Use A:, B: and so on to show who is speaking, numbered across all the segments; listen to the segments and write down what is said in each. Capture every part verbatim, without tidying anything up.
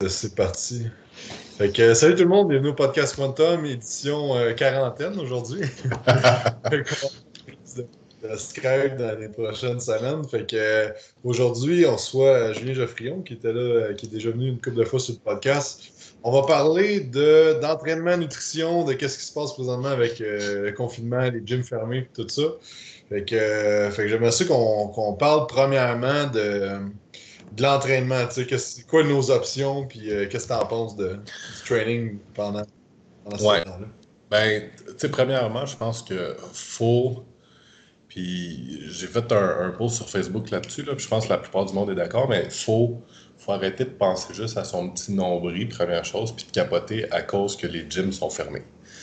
A: C'est parti. Fait que, euh, salut tout le monde, bienvenue au podcast Quantum, édition euh, quarantaine aujourd'hui. Fait qu'on va de, de Skype dans les prochaines semaines. Fait que euh, aujourd'hui, on reçoit euh, Julien Geoffrion qui était là, euh, qui est déjà venu une couple de fois sur le podcast. On va parler de, d'entraînement, nutrition, de qu'est-ce qui se passe présentement avec euh, le confinement, les gyms fermés, tout ça. Fait que, euh, fait que j'aimerais ça qu'on, qu'on parle premièrement de de l'entraînement, tu sais, c'est quoi nos options, puis euh, qu'est-ce que tu en penses de, du training pendant, pendant ce
B: Ouais.
A: temps-là?
B: Ben, tu sais, premièrement, je pense que faut. Puis j'ai fait un, un post sur Facebook là-dessus, là, puis je pense que la plupart du monde est d'accord, mais faut, faut arrêter de penser juste à son petit nombril, première chose, puis de capoter à cause que les gyms sont fermés.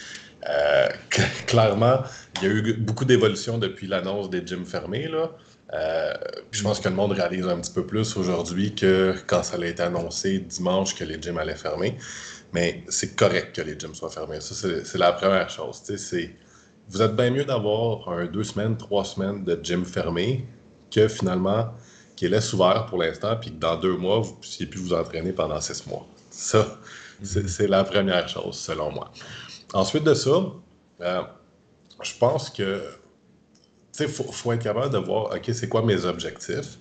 B: Euh, clairement, il y a eu beaucoup d'évolution depuis l'annonce des gyms fermés, là. Euh, puis je pense que le monde réalise un petit peu plus aujourd'hui que quand ça a été annoncé dimanche que les gyms allaient fermer. Mais c'est correct que les gyms soient fermés. Ça, c'est, c'est la première chose. Tu sais, c'est, vous êtes bien mieux d'avoir un deux semaines, trois semaines de gym fermé que finalement qu'ils laissent ouvert pour l'instant puis que dans deux mois, vous puissiez plus vous entraîner pendant six mois. Ça, c'est, c'est la première chose, selon moi. Ensuite de ça, euh, je pense que tu sais, faut, faut être capable de voir, OK, c'est quoi mes objectifs.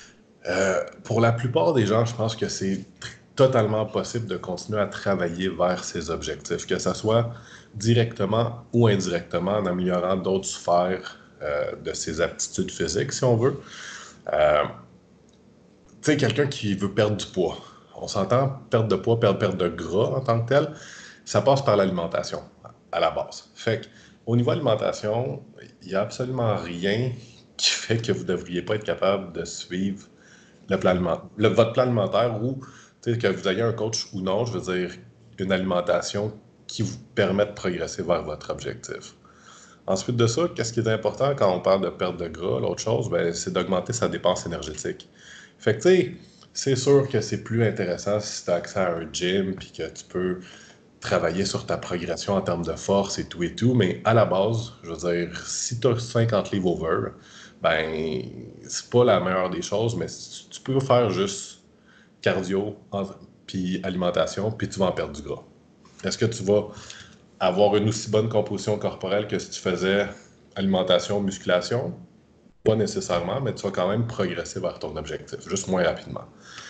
B: Euh, pour la plupart des gens, je pense que c'est tr- totalement possible de continuer à travailler vers ces objectifs, que ce soit directement ou indirectement en améliorant d'autres sphères euh, de ses aptitudes physiques, si on veut. Euh, tu sais, quelqu'un qui veut perdre du poids. On s'entend, perte de poids, perdre, perte de gras en tant que tel, ça passe par l'alimentation à la base. Fait que, au niveau alimentation, il n'y a absolument rien qui fait que vous ne devriez pas être capable de suivre le plan aliment- le- votre plan alimentaire ou tu sais, que vous ayez un coach ou non, je veux dire, une alimentation qui vous permet de progresser vers votre objectif. Ensuite de ça, qu'est-ce qui est important quand on parle de perte de gras? L'autre chose, ben, c'est d'augmenter sa dépense énergétique. Fait que, tu sais, c'est sûr que c'est plus intéressant si tu as accès à un gym puis que tu peux travailler sur ta progression en termes de force et tout et tout, mais à la base, je veux dire, si tu as cinquante livres over, ben, c'est pas la meilleure des choses, mais si tu peux faire juste cardio, en- puis alimentation, puis tu vas en perdre du gras. Est-ce que tu vas avoir une aussi bonne composition corporelle que si tu faisais alimentation, musculation? Pas nécessairement, mais tu vas quand même progresser vers ton objectif, juste moins rapidement.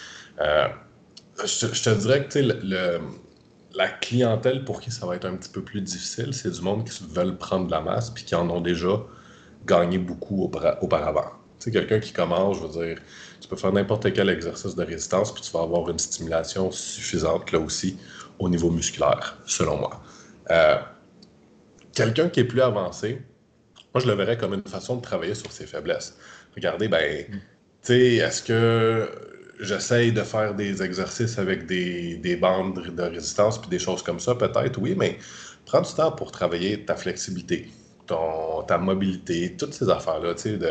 B: Euh, je, te je te dirais que tu sais, le, le- la clientèle pour qui ça va être un petit peu plus difficile, c'est du monde qui veulent prendre de la masse puis qui en ont déjà gagné beaucoup aupra- auparavant. Tu sais, quelqu'un qui commence, je veux dire, tu peux faire n'importe quel exercice de résistance puis tu vas avoir une stimulation suffisante là aussi au niveau musculaire, selon moi. Euh, Quelqu'un qui est plus avancé, moi je le verrais comme une façon de travailler sur ses faiblesses. Regardez, ben, tu sais, est-ce que j'essaye de faire des exercices avec des, des bandes de résistance puis des choses comme ça? Peut-être, oui, mais prends du temps pour travailler ta flexibilité, ton, ta mobilité, toutes ces affaires-là, tu sais, de,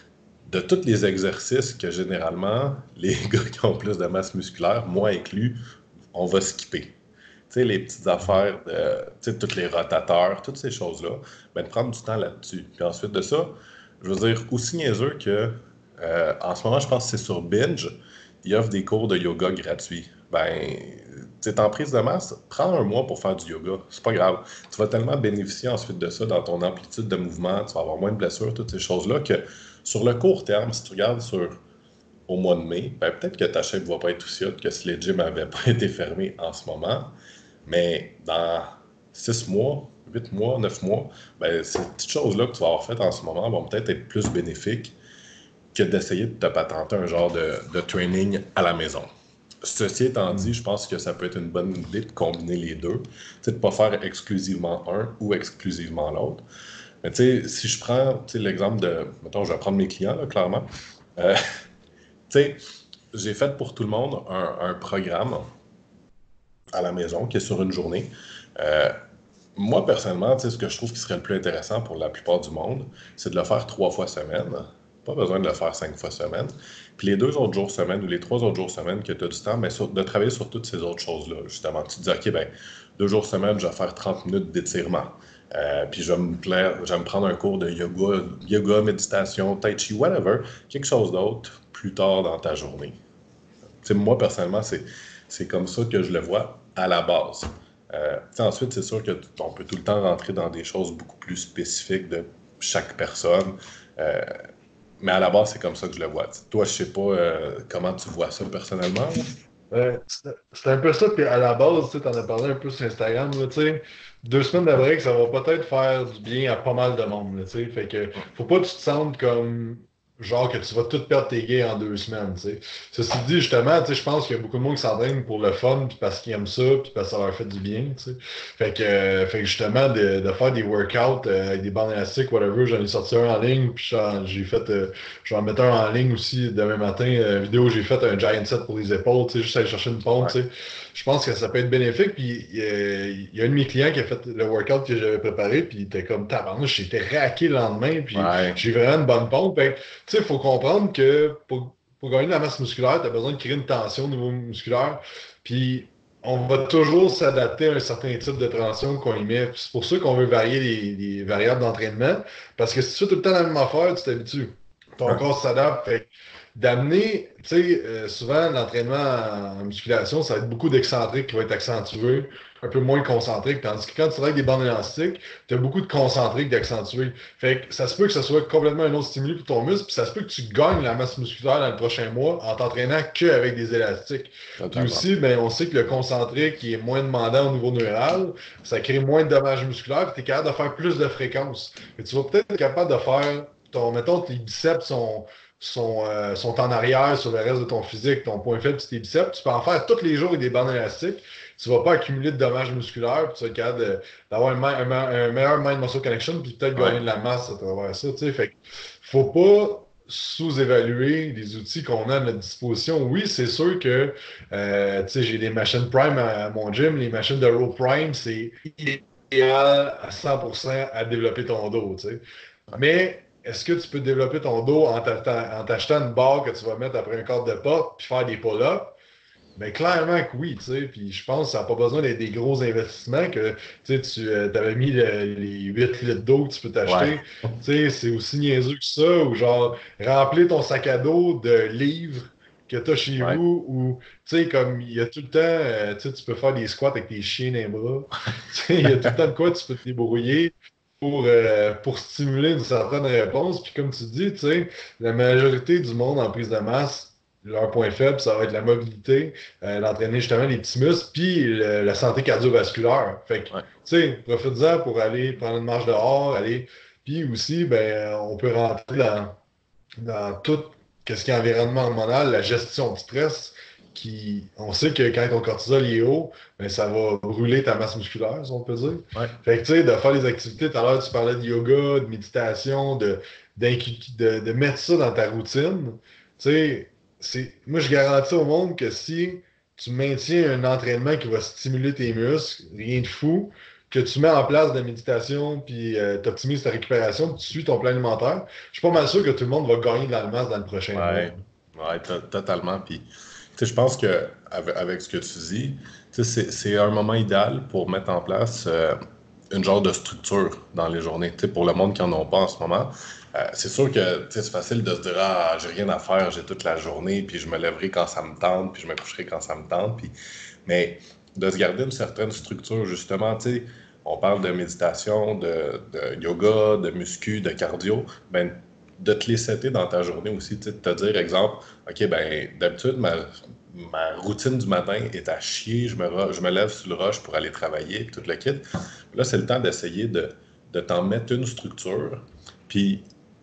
B: de tous les exercices que généralement, les gars qui ont plus de masse musculaire, moi inclus, on va skipper. Tu sais, les petites affaires, de, tu sais, tous les rotateurs, toutes ces choses-là, ben, de prendre du temps là-dessus. Puis ensuite de ça, je veux dire, aussi niaiseux que, euh, en ce moment, je pense que c'est sur Binge, ils offrent des cours de yoga gratuits. Ben, tu sais, en prise de masse, prends un mois pour faire du yoga. C'est pas grave. Tu vas tellement bénéficier ensuite de ça dans ton amplitude de mouvement, tu vas avoir moins de blessures, toutes ces choses-là, que sur le court terme, si tu regardes sur au mois de mai, ben, peut-être que ta shape ne va pas être aussi haute que si les gyms n'avaient pas été fermés en ce moment. Mais dans six mois, huit mois, neuf mois, ben, ces petites choses-là que tu vas avoir faites en ce moment vont peut-être être plus bénéfiques que d'essayer de te patenter un genre de, de training à la maison. Ceci étant dit, je pense que ça peut être une bonne idée de combiner les deux. Tu sais, de ne pas faire exclusivement un ou exclusivement l'autre. Mais tu sais, si je prends tu sais, l'exemple de. Mettons, je vais prendre mes clients, là, clairement. Euh, tu sais, j'ai fait pour tout le monde un, un programme à la maison qui est sur une journée. Euh, Moi, personnellement, tu sais, ce que je trouve qui serait le plus intéressant pour la plupart du monde, c'est de le faire trois fois semaine. Pas besoin de le faire cinq fois semaine. Puis les deux autres jours semaine ou les trois autres jours semaine que tu as du temps, mais sur- de travailler sur toutes ces autres choses-là. Justement, tu te dis, OK, ben, deux jours semaine, je vais faire trente minutes d'étirement. Euh, puis je vais me plaire, je vais me prendre un cours de yoga, yoga, méditation, tai chi, whatever, quelque chose d'autre plus tard dans ta journée. Tu sais, moi, personnellement, c'est c'est comme ça que je le vois à la base. Euh, ensuite, c'est sûr qu'on peut tout le temps rentrer dans des choses beaucoup plus spécifiques de chaque personne. Euh, mais à la base, c'est comme ça que je le vois. T'sais, toi, je sais pas euh, comment tu vois ça personnellement.
A: Ouais, c'est c'est un peu ça, puis à la base, tu sais, t'en as parlé un peu sur Instagram, là, tu sais, deux semaines de break, ça va peut-être faire du bien à pas mal de monde, là, tu sais, fait que faut pas que tu te sentes comme, genre, que tu vas tout perdre tes gains en deux semaines, tu sais. Ceci dit, justement, tu sais, je pense qu'il y a beaucoup de monde qui s'entraîne pour le fun, puis parce qu'ils aiment ça, puis parce que ça leur fait du bien, tu sais. Fait que, euh, fait que justement, de, de faire des workouts euh, avec des bandes élastiques, whatever, j'en ai sorti un en ligne, puis j'en- j'ai fait, euh, je vais en mettre un en ligne aussi demain matin, euh, vidéo, j'ai fait un giant set pour les épaules, tu sais, juste aller chercher une pompe,
B: Ouais.
A: tu sais. Je pense que ça peut être bénéfique. Puis euh, il y a un de mes clients qui a fait le workout que j'avais préparé, puis il était comme tabarnouche, j'étais raqué le lendemain, puis
B: Ouais.
A: j'ai vraiment une bonne pompe. Fait que, tu sais, il faut comprendre que pour, pour gagner de la masse musculaire, tu as besoin de créer une tension au niveau musculaire. Puis on va toujours s'adapter à un certain type de tension qu'on y met. C'est pour ça qu'on veut varier les, les variables d'entraînement. Parce que si tu fais tout le temps la même affaire, tu t'habitues. Ton
B: Ouais.
A: corps s'adapte. Fait que d'amener, tu sais, euh, souvent l'entraînement en, en musculation, ça va être beaucoup d'excentriques qui vont être accentués, un peu moins concentriques. Tandis que quand tu travailles avec des bandes élastiques, tu as beaucoup de concentriques d'accentués. Fait que ça se peut que ce soit complètement un autre stimuli pour ton muscle, puis ça se peut que tu gagnes la masse musculaire dans le prochain mois en t'entraînant qu'avec des élastiques. Puis
B: Totalement.
A: aussi, ben, on sait que le concentrique qui est moins demandant au niveau neural, ça crée moins de dommages musculaires, puis tu es capable de faire plus de fréquences. Et tu vas peut-être être capable de faire, ton, mettons, tes biceps sont sont, euh, sont en arrière sur le reste de ton physique, ton point faible, c'est tes biceps. Tu peux en faire tous les jours avec des bandes élastiques. Tu ne vas pas accumuler de dommages musculaires, puis tu vas être capable d'avoir un, un, un, meilleur mind-muscle connection, puis peut-être
B: Ouais.
A: gagner de la masse à travers ça. T'sais. Fait faut pas sous-évaluer les outils qu'on a à notre disposition. Oui, c'est sûr que euh, j'ai des machines Prime à, à mon gym. Les machines de Row Prime, c'est idéal à cent pour cent à développer ton dos. T'sais. Mais est-ce que tu peux développer ton dos en t'achetant une barre que tu vas mettre après un cadre de porte puis faire des pull-ups? Bien, clairement que oui, tu sais. Puis je pense que ça n'a pas besoin d'être des gros investissements que tu sais, tu euh, avais mis le- les huit litres d'eau que tu peux
B: Ouais.
A: t'acheter. Tu sais, c'est aussi niaiseux que ça, ou genre remplir ton sac à dos de livres que tu as chez
B: Ouais.
A: vous, ou tu sais, comme il y a tout le temps, euh, tu sais, tu peux faire des squats avec tes chiens dans les bras. Tu sais, il y a tout le temps de quoi tu peux te débrouiller pour, euh, pour stimuler une certaine réponse. Puis comme tu dis, tu sais, la majorité du monde en prise de masse, leur point faible, ça va être la mobilité, euh, d'entraîner justement les petits muscles, puis le- la santé cardiovasculaire. Fait que, tu
B: Ouais.
A: sais, profite-en pour aller prendre une marche dehors, aller. Puis aussi, ben, on peut rentrer dans, dans tout ce qui est environnement hormonal, la gestion du stress, qui, on sait que quand ton cortisol est haut, ben, ça va brûler ta masse musculaire, si on peut dire.
B: Ouais.
A: Fait que, tu sais, de faire des activités, tout à l'heure, tu parlais de yoga, de méditation, de, de, de mettre ça dans ta routine. Tu sais, c'est, moi, je garantis au monde que si tu maintiens un entraînement qui va stimuler tes muscles, rien de fou, que tu mets en place de la méditation, puis euh, tu optimises ta récupération, puis tu suis ton plan alimentaire, je suis pas mal sûr que tout le monde va gagner de la masse dans le prochain mois.
B: Ouais, ouais, to- totalement. Puis, tu sais, je pense que avec, avec ce que tu dis, tu sais, c'est c'est un moment idéal pour mettre en place euh, une genre de structure dans les journées. Tu sais, pour le monde qui en ont pas en ce moment, euh, c'est sûr que tu sais, c'est facile de se dire ah j'ai rien à faire, j'ai toute la journée, puis je me lèverai quand ça me tente, puis je me coucherai quand ça me tente. Puis, mais de se garder une certaine structure justement, tu sais, on parle de méditation, de, de yoga, de muscu, de cardio, ben de te les setter dans ta journée aussi, tu sais, de te dire, exemple, OK, ben d'habitude, ma, ma routine du matin est à chier, je me, ro- je me lève sur le rush pour aller travailler, puis tout le kit. Là, c'est le temps d'essayer de, de t'en mettre une structure. Puis,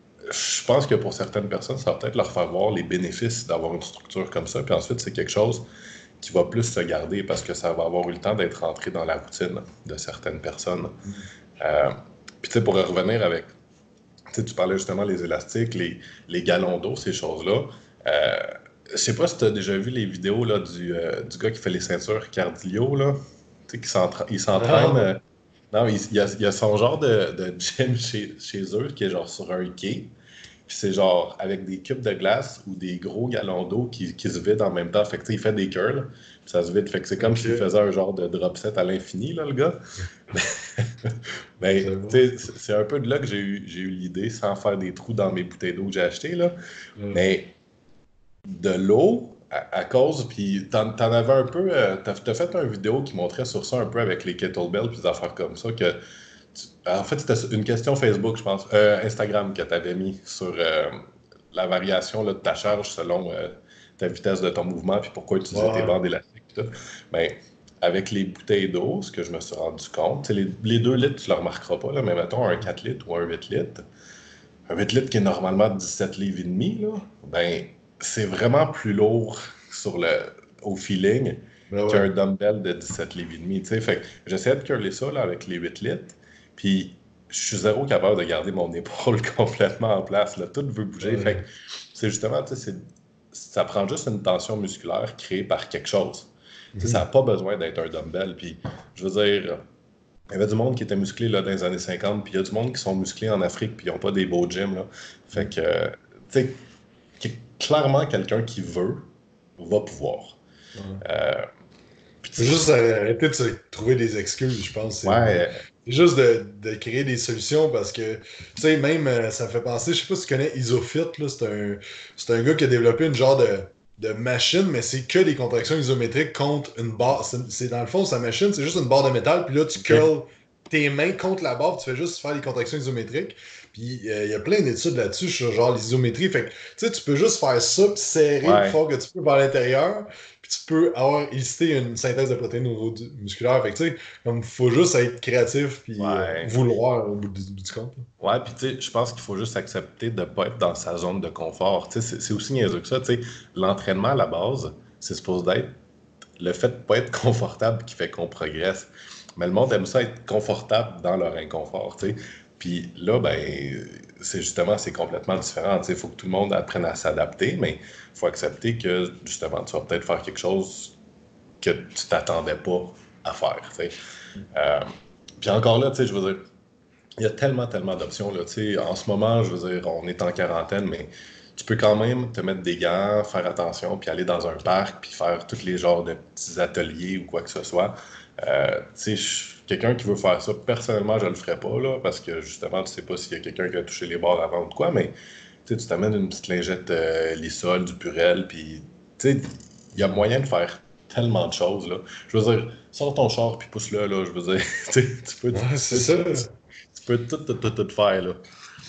B: je pense que pour certaines personnes, ça va peut-être leur faire voir les bénéfices d'avoir une structure comme ça. Puis ensuite, c'est quelque chose qui va plus se garder parce que ça va avoir eu le temps d'être rentré dans la routine de certaines personnes. Euh, puis, tu sais, pour revenir avec tu sais, tu parlais justement des élastiques, les, les galons d'eau, ces choses-là. Euh, je sais pas si tu as déjà vu les vidéos là, du, euh, du gars qui fait les ceintures cardio, là. Tu sais, qui s'entra- il s'entraîne.
A: Non.
B: euh, non, il, il y a, il y a son genre de, de gym chez, chez eux qui est genre sur un quai. Puis c'est genre avec des cubes de glace ou des gros galons d'eau qui, qui se vident en même temps. Fait que tu sais, il fait des curls, puis ça se vide. Fait que c'est comme s'il
A: OK.
B: faisait un genre de drop set à l'infini, là, le gars. Mais
A: C'est
B: tu
A: bon.
B: sais, c'est c'est un peu de là que j'ai eu, j'ai eu l'idée, sans faire des trous dans mes bouteilles d'eau que j'ai achetées, là.
A: Ouais.
B: Mais de l'eau à, à cause, puis t'en, t'en avais un peu, euh, t'as, t'as fait une vidéo qui montrait sur ça un peu avec les kettlebells puis des affaires comme ça, que tu- en fait c'était une question Facebook, je pense, euh, Instagram que t'avais mis sur euh, la variation là, de ta charge selon euh, ta vitesse de ton mouvement puis pourquoi utiliser tes
A: Ouais.
B: bandes élastiques et tout. Ben, avec les bouteilles d'eau, ce que je me suis rendu compte, tu sais, les, les deux litres, tu ne le remarqueras pas, là, mais mettons un quatre litres ou un huit litres, un huit litres qui est normalement dix-sept livres et demi, là, ben, c'est vraiment plus lourd sur le, au feeling
A: Ben ouais.
B: qu'un dumbbell de dix-sept livres et demi. Tu sais. Fait que j'essaie de curler ça là, avec les huit litres, puis je suis zéro capable de garder mon épaule complètement en place. Là. Tout veut bouger. Fait que
A: Ouais.
B: c'est justement, tu sais, c'est- ça prend juste une tension musculaire créée par quelque chose. Tu sais, ça n'a
A: Mhm.
B: pas besoin d'être un dumbbell. Puis, je veux dire, il y avait du monde qui était musclé là, dans les années cinquante, puis il y a du monde qui sont musclés en Afrique, puis ils n'ont pas des beaux gyms. Là. Fait que, euh, tu sais, qui- clairement, quelqu'un qui veut va pouvoir.
A: Ouais.
B: Euh, puis,
A: Faut
B: tu-
A: juste arrêter de se trouver des excuses, je pense. C'est
B: ouais,
A: c'est juste de, de créer des solutions parce que, tu sais, même, euh, ça me fait penser, je sais pas si tu connais Isofit, là, c'est un, c'est un gars qui a développé une genre de, de machine, mais c'est que des contractions isométriques contre une barre. C'est c'est- dans le fond, sa machine, c'est juste une barre de métal, puis là, tu
B: ok.
A: curls tes mains contre la barre, puis tu fais juste faire des contractions isométriques. Puis euh, il y a plein d'études là-dessus sur genre l'isométrie. Fait que, tu sais, tu peux juste faire ça, puis serrer le plus
B: Ouais,
A: fort que tu peux vers l'intérieur, puis tu peux avoir élicité une synthèse de protéines au niveau du- musculaire. Fait que, tu sais, comme faut juste être créatif puis euh,
B: ouais.
A: vouloir au bout du, bout du compte.
B: Ouais, puis tu sais, je pense qu'il faut juste accepter de ne pas être dans sa zone de confort. Tu sais, c'est c'est aussi niaiseux que ça. Tu sais, l'entraînement à la base, c'est supposé d'être le fait de ne pas être confortable qui fait qu'on progresse. Mais le monde aime ça être confortable dans leur inconfort, tu sais. Puis là, ben, c'est justement, c'est complètement différent. Tu sais, il faut que tout le monde apprenne à s'adapter, mais il faut accepter que, justement, tu vas peut-être faire quelque chose que tu t'attendais pas à faire, tu sais. Euh, puis encore là, tu sais, je veux dire, il y a tellement, tellement d'options, là, tu sais. En ce moment, je veux dire, on est en quarantaine, mais tu peux quand même te mettre des gants, faire attention, puis aller dans un parc, puis faire tous les genres de petits ateliers ou quoi que ce soit. Euh, tu sais, je- quelqu'un qui veut faire ça, personnellement, je le ferais pas, là, parce que justement, tu sais pas s'il y a quelqu'un qui a touché les barres avant ou de quoi, mais tu sais, tu t'amènes une petite lingette euh, Lissol, du Purel, puis tu sais, il y a moyen de faire tellement de choses, là. Je veux dire, sors ton char, puis pousse-le, là, je veux dire, tu sais, tu peux, tu
A: Ouais, c'est
B: peux,
A: ça.
B: tu peux tout, tout, tout, tout faire, là.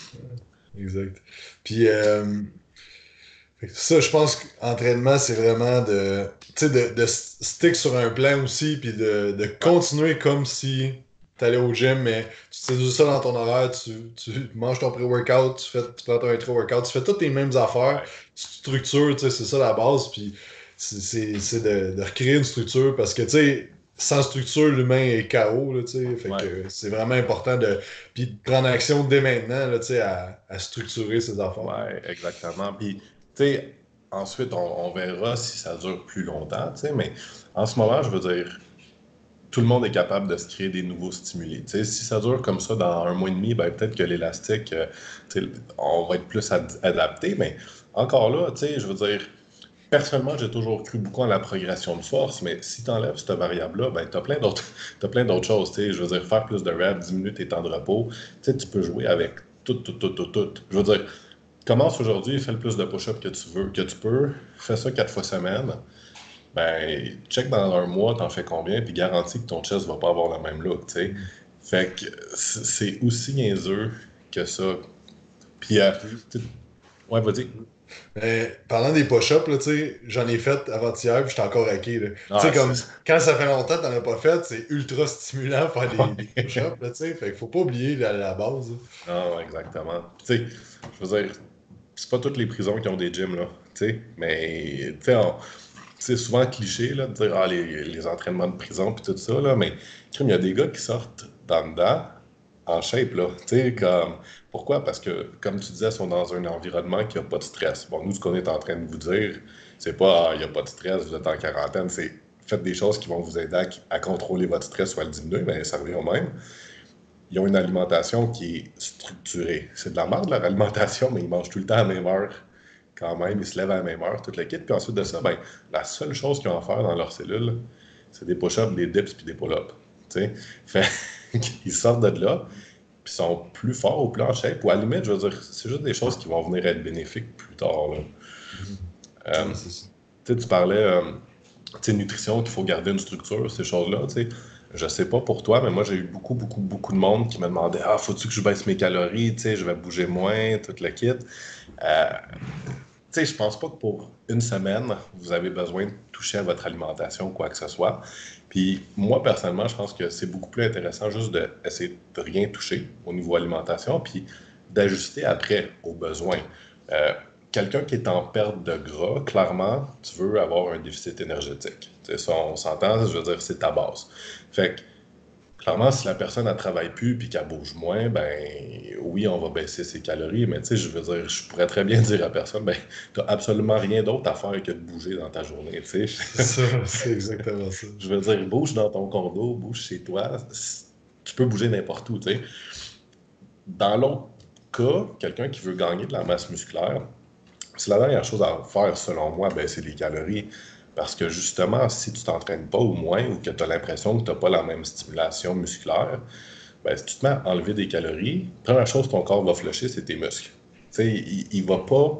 A: Exact. Puis, euh, fait que ça, je pense qu'entraînement, c'est vraiment de, tu sais, de, de s- stick sur un plan aussi, puis de, de
B: Ouais,
A: continuer comme si tu allais au gym, mais tu sais juste ça dans ton horaire, tu, tu manges ton pré-workout, tu fais, tu prends ton intra-workout, tu fais toutes les mêmes affaires,
B: ouais,
A: tu structures, tu sais, c'est ça la base, puis c'est c'est- c'est de, de recréer une structure, parce que, tu sais, sans structure, l'humain est K O, là, tu sais, fait
B: ouais,
A: que c'est vraiment important de, puis de prendre action dès maintenant, là, tu sais, à, à structurer ces affaires.
B: ouais, exactement. Puis, tu sais, ensuite, on, on verra si ça dure plus longtemps, tu sais, mais en ce moment, je veux dire, tout le monde est capable de se créer des nouveaux stimuli. Tu sais, si ça dure comme ça dans un mois et demi, ben, peut-être que l'élastique, euh, tu sais, on va être plus ad- adapté, mais encore là, tu sais, je veux dire, personnellement, j'ai toujours cru beaucoup en la progression de force, mais si tu enlèves cette variable-là, ben, tu as plein d'autres t'as plein d'autres choses. Tu sais, je veux dire, faire plus de reps, diminuer tes temps de repos. Tu sais, tu peux jouer avec tout, tout, tout, tout, tout. Je veux dire, commence aujourd'hui, fais le plus de push-ups que tu veux, que tu peux, fais ça quatre fois semaine. Ben, check dans un mois, t'en fais combien, puis garantis que ton chest va pas avoir le même look, tu sais. Fait que c'est c'est aussi niaiseux que ça. Puis, euh,
A: Puis,
B: tu sais, ouais, vas-y.
A: mais parlant des push-ups, là, tu sais, j'en ai fait avant-hier, puis j'étais encore raqué, là. Tu sais,
B: Ah, c'est
A: comme
B: ça.
A: quand ça fait longtemps que t'en as pas fait, c'est ultra stimulant de faire des, des push-ups,
B: Ouais.
A: là, tu sais. Fait qu'il faut pas oublier la, la base, là.
B: Non, exactement. Tu sais, je veux dire, c'est pas toutes les prisons qui ont des gyms, là. Tu sais, mais, tu sais, on- c'est souvent cliché, là, de dire, ah, les, les entraînements de prison, puis tout ça, là, mais, crime, il y a des gars qui sortent dans dedans, en shape, là. Tu sais, comme, pourquoi? Parce que, comme tu disais, ils sont dans un environnement qui a pas de stress. Bon, nous, ce qu'on est en train de vous dire, c'est pas, ah, il n'y a pas de stress, vous êtes en quarantaine, c'est, faites des choses qui vont vous aider à, à contrôler votre stress ou à le diminuer, mais ça revient au même. Ils ont une alimentation qui est structurée. C'est de la merde, leur alimentation, mais ils mangent tout le temps à la même heure quand même. Ils se lèvent à la même heure, toute la kit. Puis ensuite de ça, ben, la seule chose qu'ils ont à faire dans leurs cellules, c'est des push-ups, des dips puis des pull-ups. Tu sais? Fait qu'ils sortent de là, puis sont plus forts ou plus en shape. Ou à la limite, je veux dire, c'est juste des choses qui vont venir être bénéfiques plus tard, là.
A: Mhm.
B: Euh,
A: Ouais, c'est ça.
B: sais, tu parlais, euh, tu sais, nutrition, qu'il faut garder une structure, ces choses-là, tu sais. Je sais pas pour toi, mais moi, j'ai eu beaucoup, beaucoup, beaucoup de monde qui me demandait, ah, faut-tu que je baisse mes calories, tu sais, je vais bouger moins, tout le kit. Euh, Tu sais, je pense pas que pour une semaine, vous avez besoin de toucher à votre alimentation ou quoi que ce soit. Puis moi, personnellement, je pense que c'est beaucoup plus intéressant juste d'essayer de rien toucher au niveau alimentation, puis d'ajuster après aux besoins. Euh, Quelqu'un qui est en perte de gras, clairement, tu veux avoir un déficit énergétique. Tu sais, ça, on s'entend, je veux dire, c'est ta base. Fait que clairement, si la personne ne travaille plus et qu'elle bouge moins, ben oui, on va baisser ses calories, mais tu sais, je veux dire, je pourrais très bien dire à la personne, ben, tu n'as absolument rien d'autre à faire que de bouger dans ta journée, tu
A: C'est
B: sais.
A: ça, c'est exactement ça.
B: Je veux dire, bouge dans ton condo, bouge chez toi, tu peux bouger n'importe où, tu sais. Dans l'autre cas, quelqu'un qui veut gagner de la masse musculaire, c'est la dernière chose à faire, selon moi, baisser les calories. Parce que justement, si tu t'entraînes pas au moins ou que tu as l'impression que tu n'as pas la même stimulation musculaire, ben, si tu te mets à enlever des calories, la première chose que ton corps va flusher, c'est tes muscles. Tu sais, il ne va pas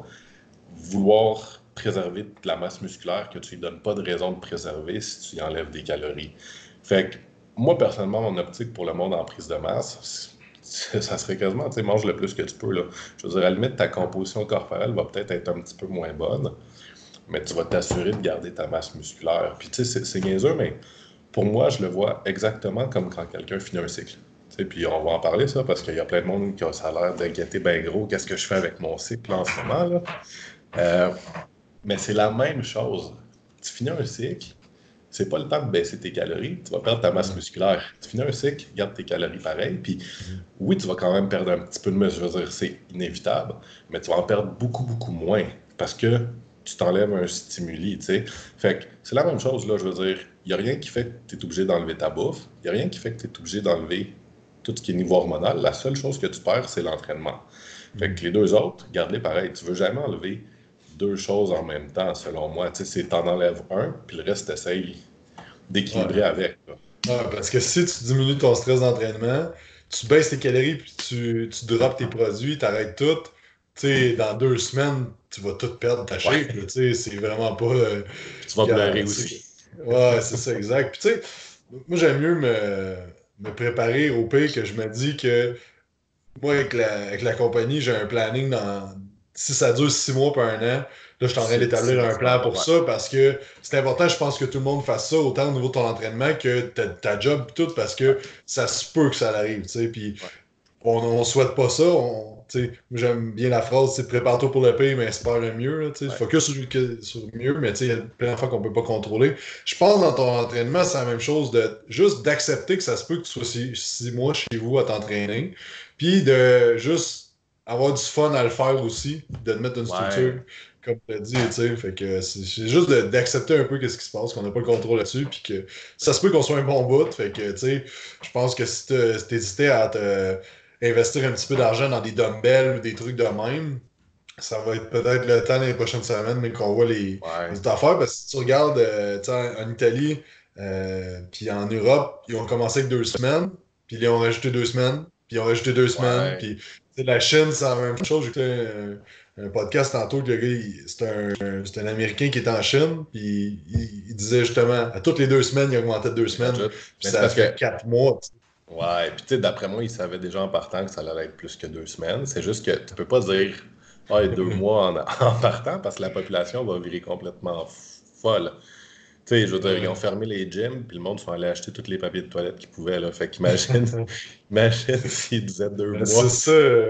B: vouloir préserver de la masse musculaire que tu lui donnes pas de raison de préserver si tu y enlèves des calories. Fait que moi, personnellement, mon optique pour le monde en prise de masse, ça serait quasiment, tu sais, mange le plus que tu peux, là. Je veux dire, à la limite, ta composition corporelle va peut-être être un petit peu moins bonne, mais tu vas t'assurer de garder ta masse musculaire. Puis tu sais, c'est, c'est niaiseux, mais pour moi, je le vois exactement comme quand quelqu'un finit un cycle. Tu sais, puis on va en parler, ça, parce qu'il y a plein de monde qui a ça a l'air d'inquiéter bien gros. Qu'est-ce que je fais avec mon cycle là, en ce moment, là? Euh, mais c'est la même chose. Tu finis un cycle, c'est pas le temps de baisser tes calories, tu vas perdre ta masse musculaire. Tu finis un cycle, garde tes calories pareil, puis oui, tu vas quand même perdre un petit peu de muscle, je veux dire, c'est inévitable, mais tu vas en perdre beaucoup, beaucoup moins, parce que tu t'enlèves un stimuli, tu sais. Fait que c'est la même chose, là, je veux dire, il n'y a rien qui fait que tu es obligé d'enlever ta bouffe, il n'y a rien qui fait que tu es obligé d'enlever tout ce qui est niveau hormonal, la seule chose que tu perds, c'est l'entraînement. Fait que les deux autres, garde-les pareil, tu veux jamais enlever deux choses en même temps, selon moi. Tu sais, c'est t'en enlèves un, puis le reste, t'essayes d'équilibrer
A: Ouais.
B: avec, là.
A: Ouais, parce que si tu diminues ton stress d'entraînement, tu baisses tes calories puis tu, tu drops tes produits, tu arrêtes tout, tu sais, dans deux semaines, tu vas tout perdre ta shape,
B: Ouais.
A: là, tu sais, c'est vraiment pas euh,
B: Puis tu vas pleurer
A: garanti.
B: aussi.
A: Ouais, c'est ça, exact. Puis tu sais, moi j'aime mieux me, me préparer au pire que je me dis que moi, avec la, avec la compagnie, j'ai un planning dans. Si ça dure six mois par un an, là, je suis en train
B: C'est
A: d'établir
B: c'est-
A: un
B: tu t'en
A: plan
B: vas,
A: pour
B: ouais.
A: ça parce que c'est important, je pense que tout le monde fasse ça, autant au niveau de ton entraînement que ta, ta job, tout, parce
B: Ouais,
A: que ça se peut que ça arrive, tu sais. Puis
B: ouais.
A: on, on souhaite pas ça. On, tu sais, moi, j'aime bien la phrase, c'est prépare-toi pour le pire, mais espère le mieux, là, tu sais.
B: Ouais.
A: Focus sur, que- sur le mieux, mais tu sais, il y a plein d'affaires qu'on peut pas contrôler. Je pense dans ton entraînement, c'est la même chose de juste d'accepter que ça se peut que tu sois six, six mois chez vous à t'entraîner. Puis de juste avoir du fun à le faire aussi, de te mettre une structure,
B: Ouais,
A: comme tu as dit, tu sais. Fait que c'est c'est juste de- d'accepter un peu qu'est-ce qui se passe, qu'on n'a pas le contrôle là-dessus, puis que ça se peut qu'on soit un bon bout. Fait que, tu sais, je pense que si t'as- si t'hésitais à te investir un petit peu d'argent dans des dumbbells ou des trucs de même, ça va être peut-être le temps dans les prochaines semaines, mais qu'on voit les, les
B: ouais.
A: autres affaires. Parce que si tu regardes euh, tu sais, en Italie, euh, puis en Europe, ils ont commencé avec deux semaines, puis ils ont rajouté deux semaines, puis ils ont rajouté deux semaines.
B: Ouais.
A: Puis tu sais, la Chine, c'est la même chose. J'ai écouté un, un podcast tantôt, le gars, il- c'est un, c'est un Américain qui est en Chine, puis il, il disait justement, à toutes les deux semaines, il augmentait de deux
B: Il
A: semaines,
B: rajoute.
A: puis
B: Mais c'est
A: ça
B: parce
A: fait
B: que,
A: quatre mois.
B: ouais, puis tu sais, d'après moi, il savait déjà en partant que ça allait être plus que deux semaines. C'est juste que tu peux pas dire, ah, et deux mois en, en partant, parce que la population va virer complètement folle. Tu sais, je veux dire, ils ont
A: Ouais.
B: fermé les gyms, puis le monde sont allés acheter tous les papiers de toilette qu'ils pouvaient, là. Fait qu'imagine, imagine s'ils disaient deux
A: Ben, c'est
B: mois.
A: ça. euh,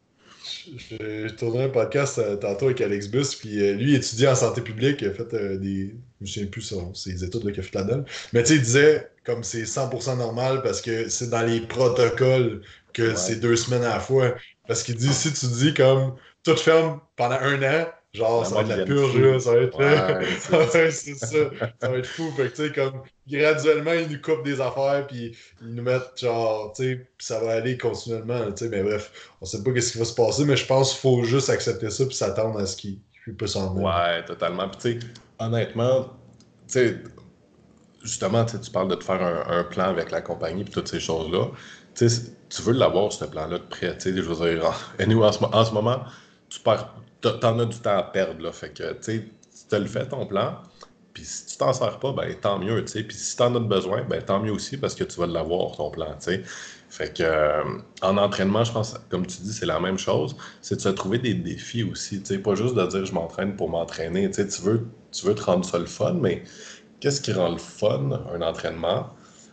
A: J'ai j'ai tourné un podcast euh, tantôt avec Alex Bus, puis euh, lui, il étudie en santé publique, il a fait euh, des. Je me souviens plus son- ses études là, qu'il a fait là-dedans. Mais tu sais, il disait, comme c'est cent pour cent normal parce que c'est dans les protocoles que
B: Ouais,
A: c'est deux semaines à la fois. Parce qu'il dit, si tu dis comme tout ferme pendant un an, genre,
B: le
A: ça va être
B: monde
A: la
B: devient
A: purge, là,
B: fou.
A: ça va être.
B: Ouais, c'est ça.
A: Ouais, c'est ça. Ça va être fou. Fait que tu sais, comme graduellement, ils nous coupent des affaires, puis ils nous mettent genre, tu sais, puis ça va aller continuellement, tu sais, mais bref. On sait pas qu'est-ce qui va se passer, mais je pense qu'il faut juste accepter ça puis s'attendre à ce qui, qui peut s'en venir.
B: Ouais, totalement. Puis tu sais, honnêtement, tu sais, justement, tu sais, tu parles de te faire un, un plan avec la compagnie puis toutes ces choses-là. Tu sais, tu veux l'avoir, ce plan-là de prêt. Tu sais, je veux dire, en, anyway, en, ce, mo- en ce moment, tu perds, t'as- t'en as du temps à perdre, là. Fait que, tu sais, tu le fais ton plan, puis si tu t'en sers pas, ben tant mieux, tu sais. Puis si tu en as besoin, ben tant mieux aussi parce que tu vas l'avoir, ton plan, tu sais. Fait que euh, en entraînement, je pense, comme tu dis, c'est la même chose. C'est de se trouver des défis aussi, tu sais. Pas juste de dire je m'entraîne pour m'entraîner, tu sais. Tu veux, tu veux te rendre ça le fun, mais qu'est-ce qui rend le fun, un entraînement?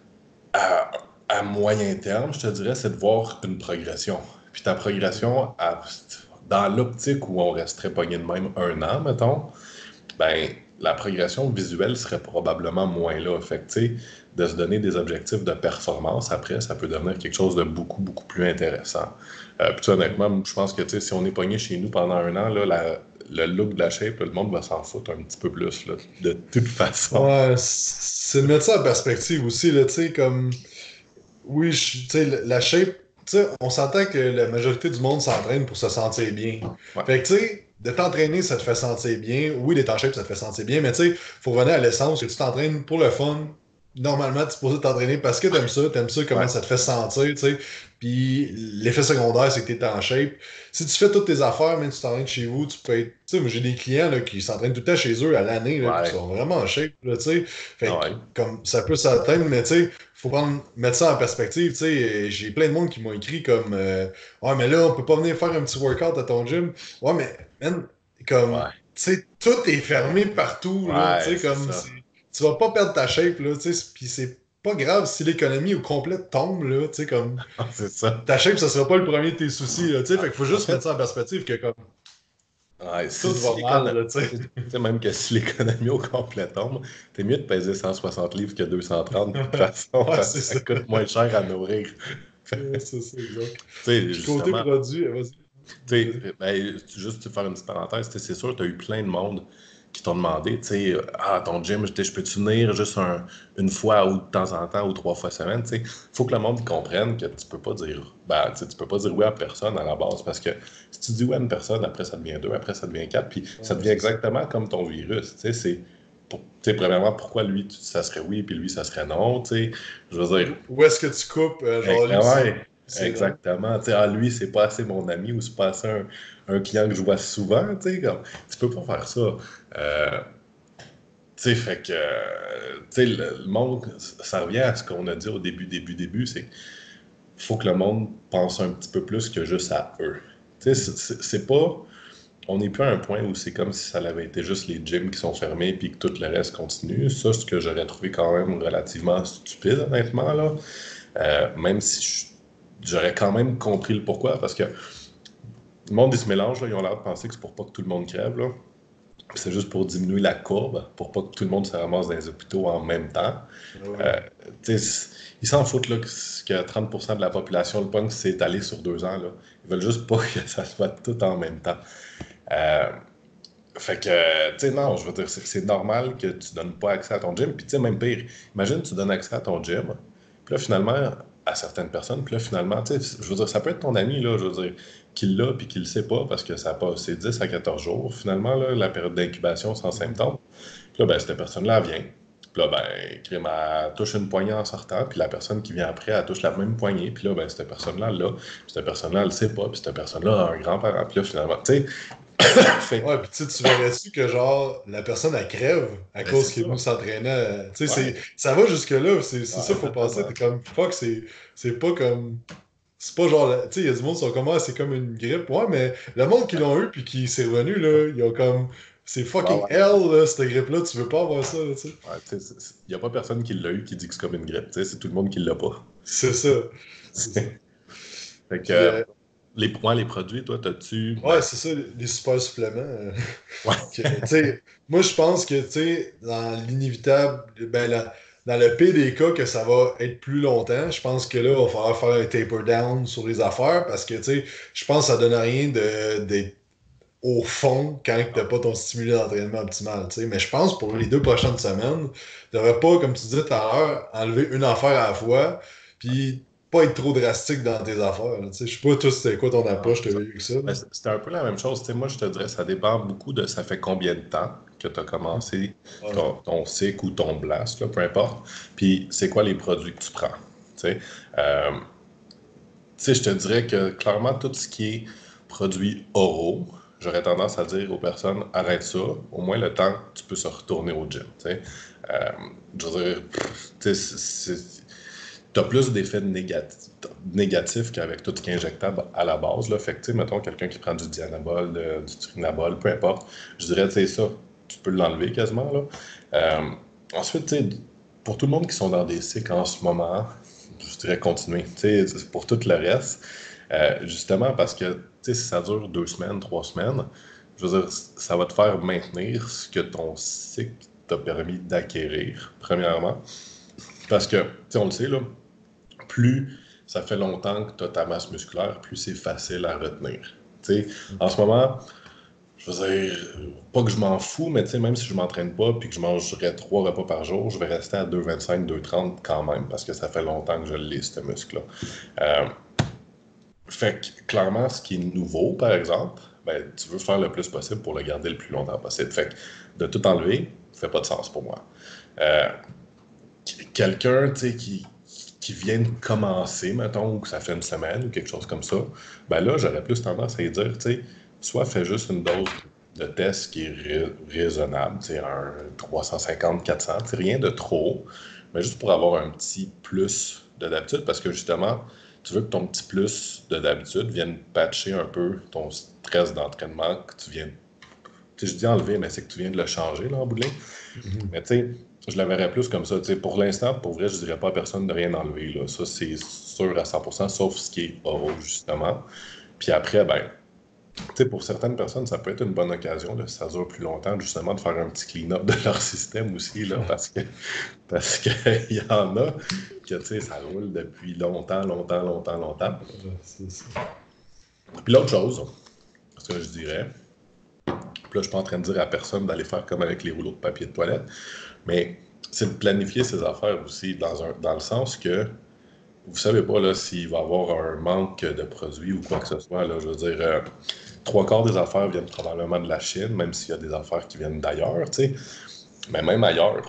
B: À, à moyen terme, je te dirais, c'est de voir une progression. Puis ta progression, à- dans l'optique où on resterait pogné de même un an, mettons, ben la progression visuelle serait probablement moins là. Fait que, tu sais, de se donner des objectifs de performance, après, ça peut devenir quelque chose de beaucoup, beaucoup plus intéressant. Euh, puis, tu sais, honnêtement, je pense que, tu sais, si on est pogné chez nous pendant un an, là, la- le look de la shape, là, le monde va s'en foutre un petit peu plus, là, de toute façon.
A: Ouais, c'est de mettre ça en perspective aussi, là, tu sais, comme, oui, je- tu sais, la la shape, tu sais, on s'entend que la majorité du monde s'entraîne pour se sentir bien.
B: Ouais,
A: Fait que, tu sais, de t'entraîner, ça te fait sentir bien. Oui, d'être en shape, ça te fait sentir bien, mais tu sais, faut revenir à l'essence que tu t'entraînes pour le fun. Normalement, tu es supposé t'entraîner parce que t'aimes ça, t'aimes ça, comment
B: ouais,
A: ça te fait sentir, tu sais. Puis l'effet secondaire, c'est que t'es en shape. Si tu fais toutes tes affaires, même si tu t'entraînes chez vous, tu peux être. Tu sais, moi, j'ai des clients là, qui s'entraînent tout le temps chez eux à l'année, là, puis qui
B: ouais,
A: sont vraiment en shape, là, tu sais.
B: ah
A: Fait que,
B: ouais,
A: comme ça peut s'atteindre, mais tu sais, faut prendre, mettre ça en perspective, tu sais. J'ai plein de monde qui m'ont écrit comme euh, ouais, mais là, on peut pas venir faire un petit workout à ton gym. Ouais, mais, man, comme,
B: ouais,
A: tu sais, tout est fermé partout, là, tu
B: ouais,
A: sais,
B: c'est
A: comme,
B: ça.
A: c'est- tu vas pas perdre ta shape, là, tu sais, puis c'est pas grave si l'économie au complet tombe, là, tu sais, comme,
B: C'est ça.
A: ta shape, ça sera pas le premier de tes soucis, là, tu sais, fait qu'il faut
B: En
A: juste
B: fait,
A: mettre ça en perspective que, comme,
B: ouais, si,
A: tout
B: si
A: va mal,
B: l'économie,
A: là, tu sais.
B: tu sais, même que si l'économie au complet tombe, t'es mieux de peser cent soixante livres que deux cent trente de toute façon,
A: Ouais,
B: parce
A: c'est
B: que ça
A: ça.
B: coûte moins cher à nourrir.
A: Ouais, c'est ça, exact.
B: Tu sais,
A: Puis côté
B: justement,
A: produit, vas-y,
B: tu
A: vas-y.
B: sais, ben, juste te faire une petite parenthèse, tu sais, c'est sûr, tu as eu plein de monde qui t'ont demandé, tu sais, euh, ah, ton gym, je je peux-tu venir juste un- une fois ou de temps en temps ou trois fois semaine, tu sais. Faut que le monde comprenne que tu peux pas dire, ben, tu sais, tu peux pas dire oui à personne à la base, parce que si tu dis oui à une personne, après ça devient deux, après ça devient quatre, puis ça
A: Ouais,
B: devient
A: c'est ça.
B: exactement comme ton virus, tu sais, c'est, pour- tu sais, premièrement, pourquoi lui, tu- ça serait oui, puis lui, ça serait non, tu sais. Je veux dire,
A: Où où est-ce que tu coupes, euh,
B: eh,
A: genre,
B: eh
A: lui, c'est
B: ouais,
A: c'est non?
B: exactement. Tu sais, ah, lui, c'est pas assez mon ami ou c'est pas assez un, un client que je vois souvent. Tu sais, comme, tu peux pas faire ça. Euh, tu sais, fait que, euh, tu sais, le, le monde, ça revient à ce qu'on a dit au début, début, début, c'est qu'il faut que le monde pense un petit peu plus que juste à eux. Tu sais, c'est c'est- c'est pas, on n'est plus à un point où c'est comme si ça avait été juste les gyms qui sont fermés puis que tout le reste continue. Ça, c'est ce que j'aurais trouvé quand même relativement stupide, honnêtement, là. Euh, même si je- j'aurais quand même compris le pourquoi, parce que le monde, ils se mélange, là, ils ont l'air de penser que c'est pour pas que tout le monde crève, là. Puis c'est juste pour diminuer la courbe, pour pas que tout le monde se ramasse dans les hôpitaux en même temps.
A: Ah ouais.
B: Euh, tu sais, ils s'en foutent là, que, que trente pour cent de la population le pogne s'est étalé sur deux ans. Là. Ils veulent juste pas que ça soit tout en même temps. Euh, fait que, tu sais, non, je veux dire, c'est c'est normal que tu donnes pas accès à ton gym. Puis, tu sais, même pire, imagine, tu donnes accès à ton gym, puis là, finalement, à certaines personnes, puis là, finalement, tu sais, je veux dire, ça peut être ton ami, là, je veux dire, qui l'a, puis qui le sait pas, parce que ça passe, c'est dix à quatorze jours, finalement, là, la période d'incubation sans
A: Mhm.
B: symptômes. Puis là, ben, cette personne-là, elle vient. Puis là, ben, crime, elle touche une poignée en sortant, puis la personne qui vient après, elle touche la même poignée, puis là, ben, cette personne-là, là, puis cette personne-là, elle le sait pas, puis cette personne-là a un grand-parent, puis là, finalement, tu sais, fait,
A: Ouais, puis tu sais, tu verrais-tu que genre la personne elle crève à
B: ben, c'est
A: cause que
B: ça.
A: nous s'entraînait. euh, Tu sais, c'est
B: Ouais,
A: ça va jusque-là, c'est c'est
B: ouais,
A: ça, faut passer.
B: exactement.
A: T'es comme fuck, c'est c'est pas comme. C'est pas genre. la- Tu sais, il y a du monde qui sont comme ah, c'est comme une grippe. Ouais, mais le monde qui l'ont eu puis qui s'est revenu, là, ils ont comme. C'est
B: Ouais,
A: fucking
B: ouais.
A: hell, là, cette grippe-là, tu veux pas avoir ça, là, tu sais.
B: Ouais, tu sais, il n'y a pas personne qui l'a eu qui dit que c'est comme une grippe. Tu sais, c'est tout le monde qui l'a pas.
A: C'est ça. C'est ça.
B: Fait que,
A: Puis,
B: euh,
A: euh,
B: les, ouais, les produits, toi, t'as-tu.
A: ouais,
B: Ben,
A: c'est ça, les super suppléments. euh,
B: ouais,
A: que, tu sais, moi, je pense que, tu sais, dans l'inévitable, ben, la- dans le pire des cas que ça va être plus longtemps, je pense que là, il va falloir faire un taper down sur les affaires parce que, tu sais, je pense que ça donne rien de, d'être au fond quand tu n'as pas ton stimulé d'entraînement optimal, tu sais. Mais je pense pour les deux prochaines semaines, tu devrais pas, comme tu disais tout à l'heure, enlever une affaire à la fois, puis pas être trop drastique dans tes affaires, là, tu sais. Je sais pas, toi, c'était quoi ton
B: non,
A: approche,
B: c'est
A: tu
B: ça.
A: avais eu que ça, là?
B: Ben, c'est- c'était un peu la même chose. Tu sais, moi, je te dirais, ça dépend beaucoup de ça fait combien de temps que tu as commencé
A: Ouais.
B: ton, ton cycle ou ton blast, là, peu importe. Puis, c'est quoi les produits que tu prends. Tu sais, Euh, tu sais, je te dirais que clairement, tout ce qui est produits oraux, j'aurais tendance à dire aux personnes, arrête ça, au moins le temps, tu peux se retourner au gym. Tu euh, je veux dire, tu sais, tu as plus d'effets négatifs, négatifs qu'avec tout ce qui est injectable à la base. Là. Fait que, tu sais, mettons, quelqu'un qui prend du Dianabol, de, du Turinabol, peu importe, je dirais, tu sais, ça, tu peux l'enlever quasiment. Là. Euh, ensuite, tu sais, pour tout le monde qui sont dans des cycles en ce moment, je dirais continuer. Tu sais, pour tout le reste, euh, justement parce que, tu sais, si ça dure deux semaines, trois semaines, je veux dire, ça va te faire maintenir ce que ton cycle t'a permis d'acquérir, premièrement. Parce que, tu sais, on le sait, là, plus ça fait longtemps que tu as ta masse musculaire, plus c'est facile à retenir. Tu sais, en ce moment, je veux dire, pas que je m'en fous, mais tu sais, même si je m'entraîne pas puis que je mangerais trois repas par jour, je vais rester à deux vingt-cinq, deux trente quand même, parce que ça fait longtemps que je l'ai, ce muscle-là. Euh, fait que, clairement, ce qui est nouveau, par exemple, ben, tu veux faire le plus possible pour le garder le plus longtemps possible. Fait que de tout enlever, ça fait pas de sens pour moi. Euh, quelqu'un, tu sais, qui, qui vient de commencer, mettons, ou que ça fait une semaine ou quelque chose comme ça, ben là, j'aurais plus tendance à lui dire, tu sais, soit fais juste une dose de test qui est rai- raisonnable, tu sais, un trois cent cinquante, quatre cents, tu sais, rien de trop, mais juste pour avoir un petit plus de d'habitude, parce que justement, tu veux que ton petit plus de d'habitude vienne patcher un peu ton stress d'entraînement que tu viens, tu sais, je dis enlever, mais c'est que tu viens de le changer, là, en bout de ligne.
A: Mhm.
B: Mais tu sais, je la verrais plus comme ça. Tu sais, pour l'instant, pour vrai, je dirais pas à personne de rien enlever. Là. Ça, c'est sûr à cent pour cent, sauf ce qui est oro, justement. Puis après, ben, tu sais, pour certaines personnes, ça peut être une bonne occasion, là, si ça dure plus longtemps, justement, de faire un petit clean-up de leur système aussi, là, parce que parce qu'il y en a que, tu sais, ça roule depuis longtemps, longtemps, longtemps, longtemps.
A: Ouais, c'est ça.
B: Puis l'autre chose, ce que je dirais, puis là, je suis pas en train de dire à personne d'aller faire comme avec les rouleaux de papier de toilette, mais c'est de planifier ses affaires aussi, dans, un, dans le sens que vous savez pas là, s'il va y avoir un manque de produits ou quoi que ce soit. Là, je veux dire, euh, trois quarts des affaires viennent probablement de la Chine, même s'il y a des affaires qui viennent d'ailleurs, tu sais. Mais même ailleurs,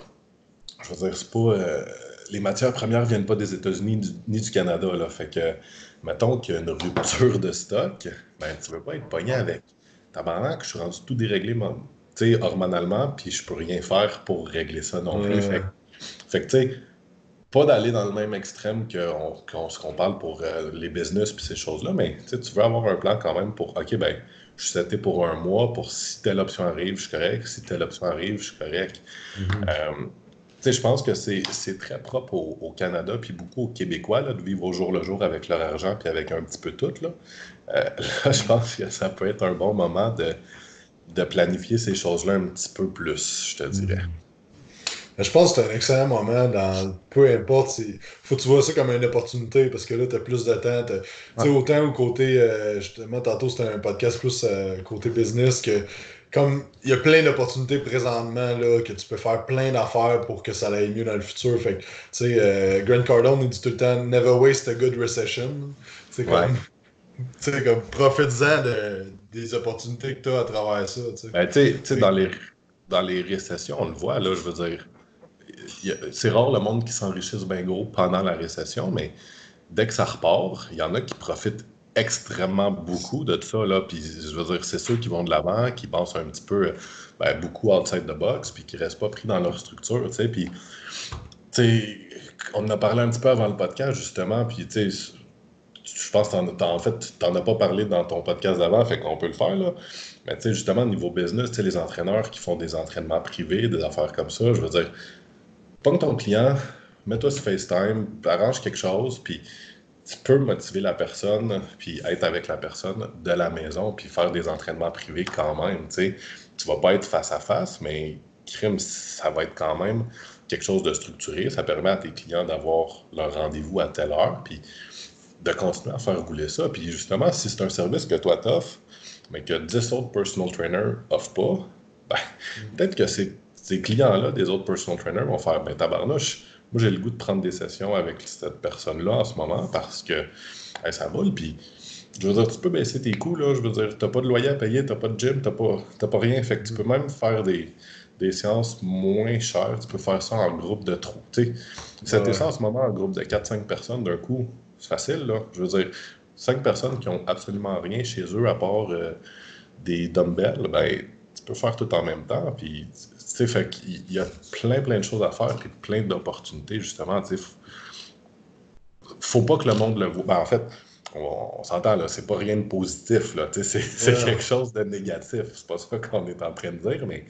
B: je veux dire, c'est pas. Euh, les matières premières viennent pas des États-Unis du- ni du Canada, là. Fait que, mettons qu'il y a une rupture de stock, ben, tu veux pas être pogné avec. Tabarnak, je suis rendu tout déréglé, mon- tu sais, hormonalement, puis je peux rien faire pour régler ça non plus. Fait,
A: Ouais.
B: que- fait que, tu sais, pas d'aller dans le même extrême qu'on qu'on- ce qu'on parle pour euh, les business puis ces choses-là, mais tu sais, tu veux avoir un plan quand même pour, OK, ben, je suis seté pour un mois, pour si telle option arrive, je suis correct, si telle option arrive, je suis correct.
A: Mhm.
B: Euh, tu sais, je pense que c'est c'est très propre au, au Canada puis beaucoup aux Québécois là, de vivre au jour le jour avec leur argent puis avec un petit peu tout. Là. Euh, là, je pense que ça peut être un bon moment de, de planifier ces choses-là un petit peu plus, je te dirais.
A: Mhm. Mais je pense que c'est un excellent moment dans peu importe. Il faut que tu vois ça comme une opportunité parce que là, tu as plus de temps. t'as- Tu sais,
B: Ouais.
A: autant au côté, euh, justement, tantôt c'était un podcast plus euh, côté business que comme il y a plein d'opportunités présentement là, que tu peux faire plein d'affaires pour que ça aille mieux dans le futur. Fait que, tu sais, euh, Grant Cardone, il dit tout le temps Never waste a good recession. C'est
B: Ouais.
A: comme, tu sais, comme profites-en de- des opportunités que tu as à travers ça. Tu sais.
B: Ben, tu sais, tu sais, dans
A: Fait
B: les, dans les récessions, on le voit, là, je veux dire, il y a- c'est rare le monde qui s'enrichisse bien gros pendant la récession, mais dès que ça repart, il y en a qui profitent extrêmement beaucoup de ça, là, puis je veux dire, c'est ceux qui vont de l'avant, qui pensent un petit peu, ben, beaucoup outside the box, puis qui restent pas pris dans leur structure, tu sais, puis, tu sais, on en a parlé un petit peu avant le podcast, justement, puis, tu sais, je pense que t'en, t'en- en fait, tu n'en as pas parlé dans ton podcast d'avant, fait qu'on peut le faire, là. Mais tu sais, justement, au niveau business, tu sais, les entraîneurs qui font des entraînements privés, des affaires comme ça, je veux dire, pogne ton client, mets-toi sur FaceTime, arrange quelque chose, puis tu peux motiver la personne, puis être avec la personne de la maison, puis faire des entraînements privés quand même, tu sais. Tu vas pas être face à face, mais crime, ça va être quand même quelque chose de structuré. Ça permet à tes clients d'avoir leur rendez-vous à telle heure, puis de continuer à faire rouler ça. Puis justement, si c'est un service que toi t'offres, mais que dix autres personal trainers offrent pas, ben, peut-être que ces, ces clients-là, des autres personal trainers, vont faire ben tabarnouche, moi j'ai le goût de prendre des sessions avec cette personne-là en ce moment parce que hey, ça roule. Puis je veux dire, tu peux baisser tes coûts, là. Je veux dire, t'as pas de loyer à payer, t'as pas de gym, t'as pas, t'as pas rien. Fait que tu peux même faire des, des séances moins chères. Tu peux faire ça en groupe de trop. Tu sais, c'était
A: ouais.
B: ça en ce moment en groupe de quatre cinq personnes d'un coup. C'est facile, là. Je veux dire, cinq personnes qui ont absolument rien chez eux à part euh, des dumbbells, ben, tu peux faire tout en même temps. Puis, tu sais, fait qu'il y a plein, plein de choses à faire, puis plein d'opportunités, justement. Tu sais, faut pas que le monde le voit. Ben, en fait, on, on s'entend, là, c'est pas rien de positif, là. Tu sais, c'est, c'est quelque chose de négatif. C'est pas ça qu'on est en train de dire, mais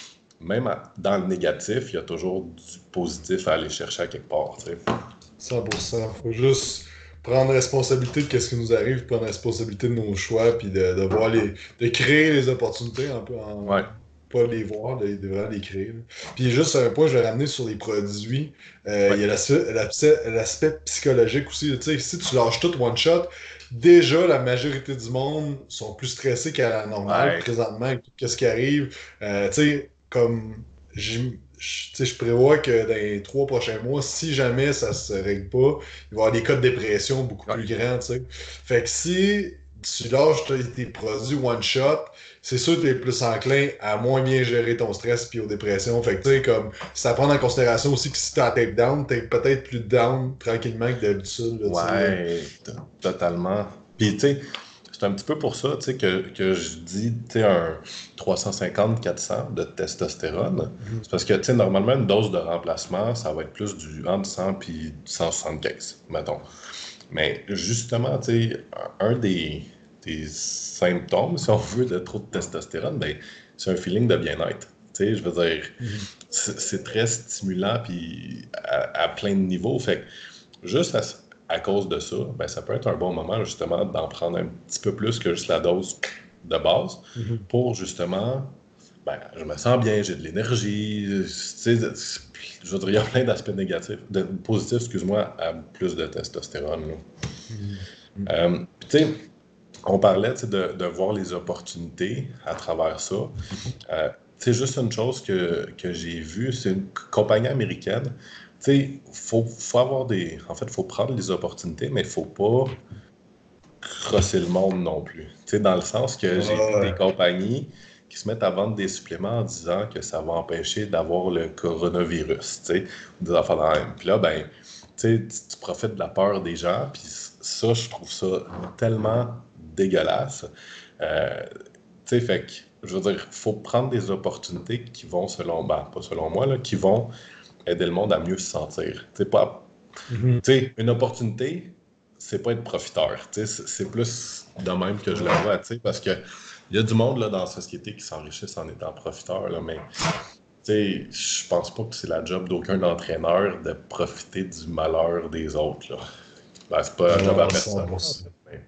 B: même à, dans le négatif, il y a toujours du positif à aller chercher à quelque part, tu sais.
A: cent pour cent. Faut juste prendre responsabilité de ce qui nous arrive, prendre responsabilité de nos choix, puis de, de voir les, de créer les opportunités un peu en,
B: Ouais.
A: pas les voir, de, de vraiment les créer. Là. Puis juste un point, je vais ramener sur les produits. Euh,
B: Ouais.
A: Il y a l'aspect, l'aspect, l'aspect psychologique aussi. Tu sais, si tu lâches tout one shot, déjà la majorité du monde sont plus stressés qu'à la normale
B: Ouais.
A: présentement avec tout ce qui arrive. Euh, tu sais, comme j'im- je tu sais, je prévois que dans les trois prochains mois, si jamais ça se règle pas, il va y avoir des cas de dépression beaucoup
B: Ouais.
A: plus grands. Tu sais. Fait que si tu lâches tes, tes produits one shot, c'est sûr que tu es plus enclin à moins bien gérer ton stress puis aux dépressions. Fait que tu sais, comme, c'est à prendre en considération aussi que si t'es en tape down, t'es peut-être plus down tranquillement que d'habitude. Là, tu sais, là.
B: Ouais, t- totalement. Puis, tu sais, c'est un petit peu pour ça, tu sais, que, que je dis, tu sais, un trois cent cinquante quatre cents de testostérone.
A: Mhm.
B: C'est parce que, tu sais, normalement, une dose de remplacement, ça va être plus du entre cent puis cent soixante-quinze, mettons. Mais justement, tu sais, un un des, des symptômes, si on veut, de trop de testostérone, ben, c'est un feeling de bien-être. Tu sais, je veux dire,
A: Mhm.
B: c'est c'est très stimulant puis à, à plein de niveaux. Fait que juste à, à cause de ça, ben, ça peut être un bon moment justement d'en prendre un petit peu plus que juste la dose de base
A: Mhm.
B: pour justement, ben, je me sens bien, j'ai de l'énergie. Tu sais, je veux dire, il y a plein d'aspects négatifs, de, positifs, excuse-moi, à plus de testostérone, là.
A: Mhm. Mhm.
B: Euh, puis, tu sais, on parlait tu sais, de, de voir les opportunités à travers ça. Euh, tu sais, juste une chose que, que j'ai vue, c'est une c- compagnie américaine. Tu sais, il faut, faut avoir des. En fait, il faut prendre les opportunités, mais il ne faut pas crosser le monde non plus. Tu sais, dans le sens que j'ai vu des
A: Ouais.
B: compagnies qui se mettent à vendre des suppléments en disant que ça va empêcher d'avoir le coronavirus, tu sais, ou des affaires dans la même. Puis là, ben, tu sais, tu tu profites de la peur des gens, puis ça, je trouve ça tellement dégueulasse. Euh, tu sais, fait que, je veux dire, il faut prendre des opportunités qui vont, selon, ben, pas selon moi, là, qui vont aider le monde à mieux se sentir. Tu sais, pas,
A: Mhm.
B: tu sais, une opportunité, c'est pas être profiteur. Tu sais, c'est c'est plus de même que je le
A: Ouais.
B: vois, tu sais, parce que il y a du monde là, dans la société qui s'enrichissent en étant profiteur, là, mais tu sais, je pense pas que c'est la job d'aucun entraîneur de profiter du malheur des autres, là. Ben, c'est pas un job à
A: Non,
B: personne, en
A: cent pour cent.
B: fait, mais-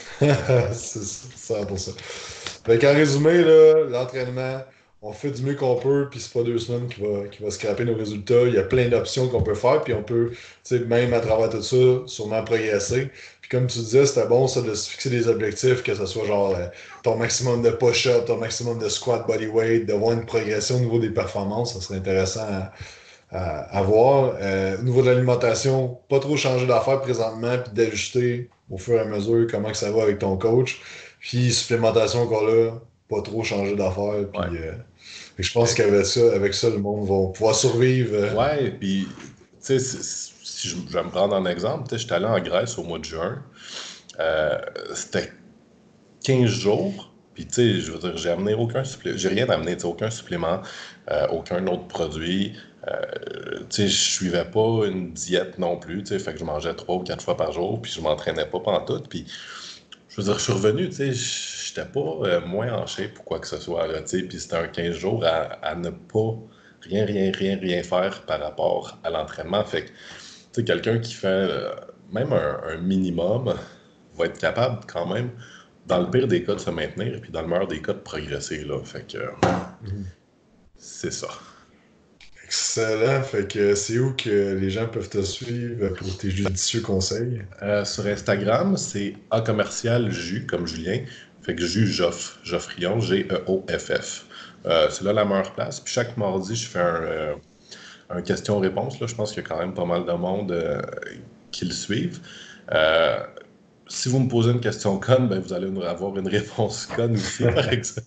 A: C'est cent pour cent. Fait qu'en résumé, là, l'entraînement, on fait du mieux qu'on peut, puis c'est pas deux semaines qui va, qui va scraper nos résultats. Il y a plein d'options qu'on peut faire, puis on peut, tu sais, même à travers tout ça, sûrement progresser. Puis comme tu disais, c'était bon, ça, de se fixer des objectifs, que ce soit genre euh, ton maximum de push-up, ton maximum de squat body weight, de voir une progression au niveau des performances, ça serait intéressant à, à, à voir. Euh, au niveau de l'alimentation, pas trop changer d'affaires présentement, puis d'ajuster au fur et à mesure comment que ça va avec ton coach. Puis supplémentation encore là, pas trop changer d'affaires.
B: Ouais.
A: Puis euh, fait que je pense qu'avec ça, avec ça, le monde va pouvoir survivre. euh.
B: Ouais, puis, tu sais, si, si je, je vais me prendre un exemple, tu sais, j'étais allé en Grèce au mois de juin. Euh, C'était quinze jours. Puis, tu sais, je veux dire, j'ai amené aucun supplément. J'ai rien amené, tu sais, aucun supplément, euh, aucun autre produit. Euh, tu sais, je suivais pas une diète non plus, tu sais, fait que je mangeais trois ou quatre fois par jour, puis je m'entraînais pas pantoute. Puis, je veux dire, je suis revenu, tu sais, j'étais pas euh, moins en shape ou quoi que ce soit, là, tu sais, puis c'était un quinze jours à, à ne pas rien, rien, rien, rien faire par rapport à l'entraînement. Fait que, tu sais, quelqu'un qui fait euh, même un, un minimum va être capable quand même, dans le pire des cas, de se maintenir, puis dans le meilleur des cas, de progresser, là. Fait que, euh,
A: Mhm.
B: c'est ça.
A: Excellent. Fait que c'est où que les gens peuvent te suivre pour tes judicieux conseils?
B: Euh, sur Instagram, c'est A commercial Jus, comme Julien. Fait que Jus Joff, Joffrion, G E O F F. Euh, c'est là la meilleure place. Puis chaque mardi, je fais un, euh, un question-réponse. Là, je pense qu'il y a quand même pas mal de monde euh, qui le suivent. Euh, si vous me posez une question conne, ben, vous allez avoir une réponse conne aussi, par exemple.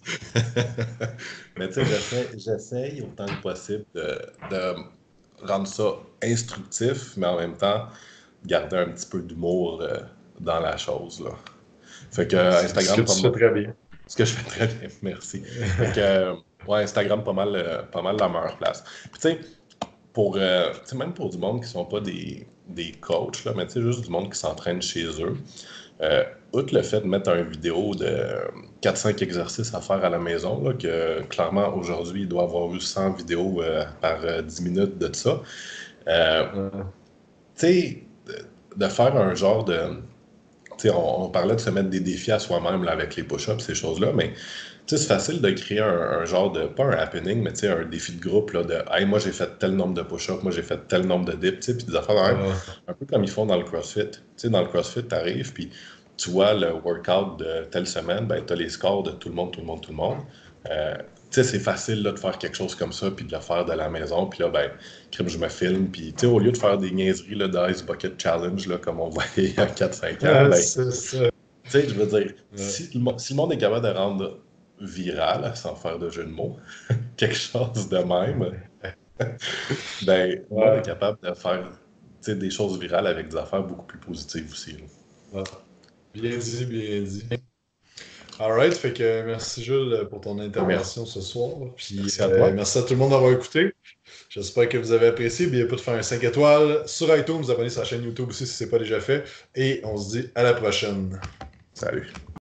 B: Mais tu sais, j'essaie, j'essaye autant que possible de, de rendre ça instructif, mais en même temps, garder un petit peu d'humour euh, dans la chose, là. Fait que euh,
A: C'est ce que
B: Instagram,
A: tu
B: pas
A: fais
B: mal.
A: très bien.
B: Ce que je fais très bien, merci. Fait que, euh, ouais, Instagram, pas mal, euh, pas mal la meilleure place. Puis tu sais, pour, euh, tu sais, même pour du monde qui sont pas des, des coachs, là, mais tu sais, juste du monde qui s'entraîne chez eux, euh, outre le fait de mettre une vidéo de quatre cinq exercices à faire à la maison, là, que clairement aujourd'hui, il doit avoir eu cent vidéos euh, par euh, dix minutes de ça, euh,
A: Ouais.
B: tu sais, de, de faire un genre de. Tu sais, on, on parlait de se mettre des défis à soi-même là, avec les push-ups, ces choses-là, mais tu sais, c'est facile de créer un, un genre de, pas un happening, mais tu sais, un défi de groupe là, de hey, moi j'ai fait tel nombre de push-ups, moi j'ai fait tel nombre de dips, tu sais, puis des affaires de même,
A: Ouais.
B: un peu comme ils font dans le CrossFit. Tu sais, dans le CrossFit, tu arrives, puis tu vois le workout de telle semaine, ben tu as les scores de tout le monde, tout le monde, tout le monde. Euh, tu sais, c'est facile là, de faire quelque chose comme ça, puis de le faire de la maison, puis là, ben, crime, je me filme, puis tu sais, au lieu de faire des niaiseries là, de Ice Bucket Challenge, là, comme on voyait il y a quatre cinq ans,
A: Ouais,
B: ben,
A: c'est ça.
B: tu sais, je veux dire,
A: Ouais.
B: si le, mo- si le monde est capable de rendre viral, sans faire de jeu de mots, quelque chose de même, ben, le monde est
A: Ouais.
B: capable de faire, tu sais, des choses virales avec des affaires beaucoup plus positives aussi, là.
A: Ouais. Bien dit, bien dit. Alright, fait que merci Jules pour ton
B: Merci,
A: intervention ce soir. Puis
B: merci à
A: euh,
B: toi.
A: merci à tout le monde d'avoir écouté. J'espère que vous avez apprécié. N'oubliez pas de faire un cinq étoiles sur iTunes, vous abonner sur la chaîne YouTube aussi si ce n'est pas déjà fait. Et on se dit à la prochaine.
B: Salut.